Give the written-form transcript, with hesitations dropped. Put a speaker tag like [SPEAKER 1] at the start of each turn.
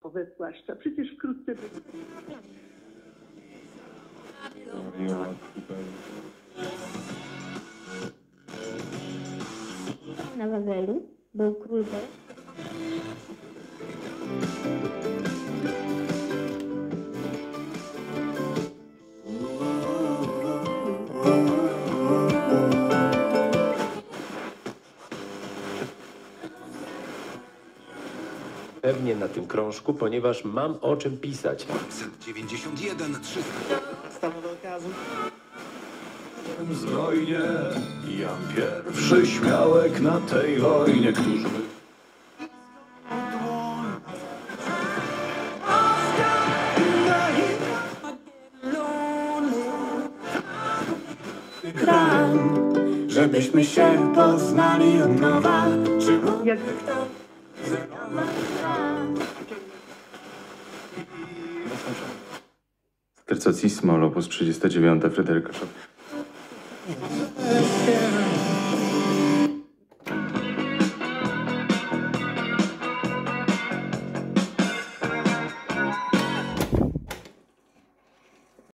[SPEAKER 1] zwłaszcza. Przecież wkrótce będzie.
[SPEAKER 2] Na Wawelu był król Bel.
[SPEAKER 3] Pewnie na tym krążku, ponieważ mam o czym pisać.
[SPEAKER 4] 91, 300.
[SPEAKER 5] Stalowy okazu.
[SPEAKER 6] Zbrojnie, Jan pierwszy śmiałek na tej wojnie, którzy by...
[SPEAKER 5] Żebyśmy się poznali od nowa. Czy
[SPEAKER 1] Jak
[SPEAKER 7] Terzocissimo, opus 39, Fryderyka Chopin.